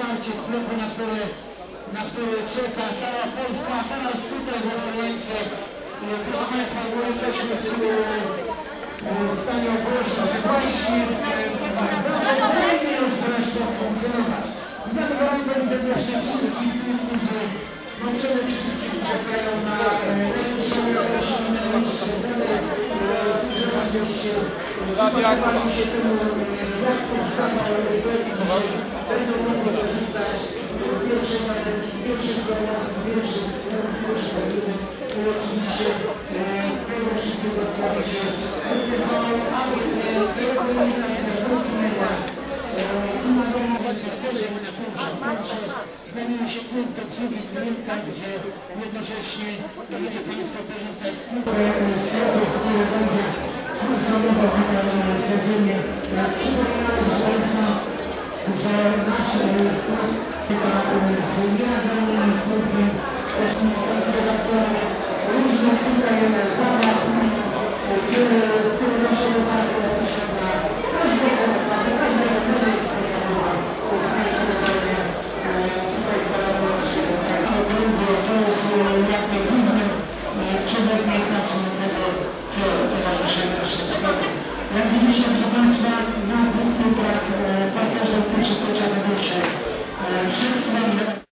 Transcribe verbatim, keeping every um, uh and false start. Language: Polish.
otwarcie sklepu, na które, na które czeka cała Polska, a teraz tutaj głosujący. Proszę Państwa, bo jesteśmy w, w stanie ogłoszenia, że właśnie zaczęliśmy już zresztą funkcjonować. Witam gorąco i serdecznie wszystkich tych, którzy no przede wszystkim czekają na najbliższą ogłoszenie, najbliższe ceny, którzy oczywiście przygotowali się temu, jak powstawał sklep, będą mogli korzystać z pierwszych z pierwszych promocji, z pierwszych z pierwszych produktów, które oczywiście będą wszyscy bardzo się odbywały, aby telekomunikacja, multimedia i na domowe platformy na punkcie znajduje się punkt obsługi klienta, gdzie jednocześnie będziecie Państwo korzystać z sklepu, który będzie funkcjonował codziennie. Przypominam Państwa, że nasz sklep z nielegalnymi punktami konfiguratorami różnych tutaj zabaw, które nasze lokalne posiada każdego rozważa, każdego rodzaju spotkania tutaj cała się to jest jak najgłówny przewodnik naszego tego, co towarzyszy naszym sklepom. Jak widzicie, proszę Państwa, na dwóch punktach parterze pierwszy klucza tego się wszystko.